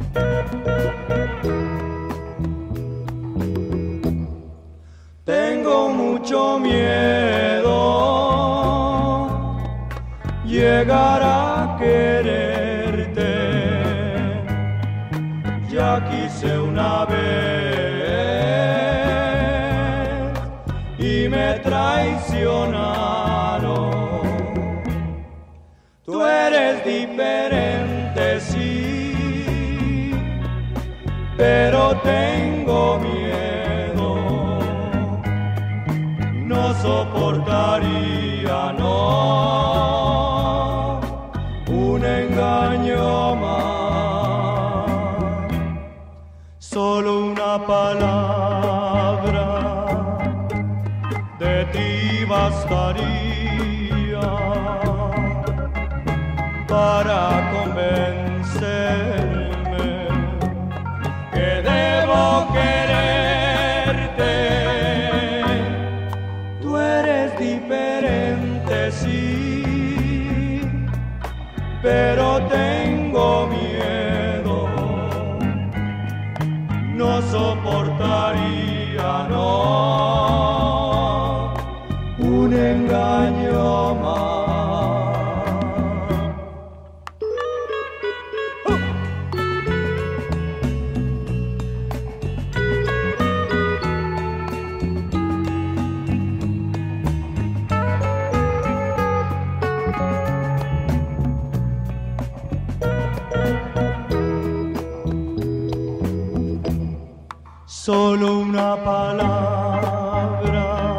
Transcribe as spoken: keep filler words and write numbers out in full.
Tengo mucho miedo llegar a quererte, ya quise una vez y me traicionaron. Tú eres diferente, sí, pero tengo miedo. No soportaría, no, un engaño más. Solo una palabra de ti bastaría para convencerme que debo quererte. Tú eres diferente, sí, pero tengo miedo. No soportaría, no, un engaño más. Solo una palabra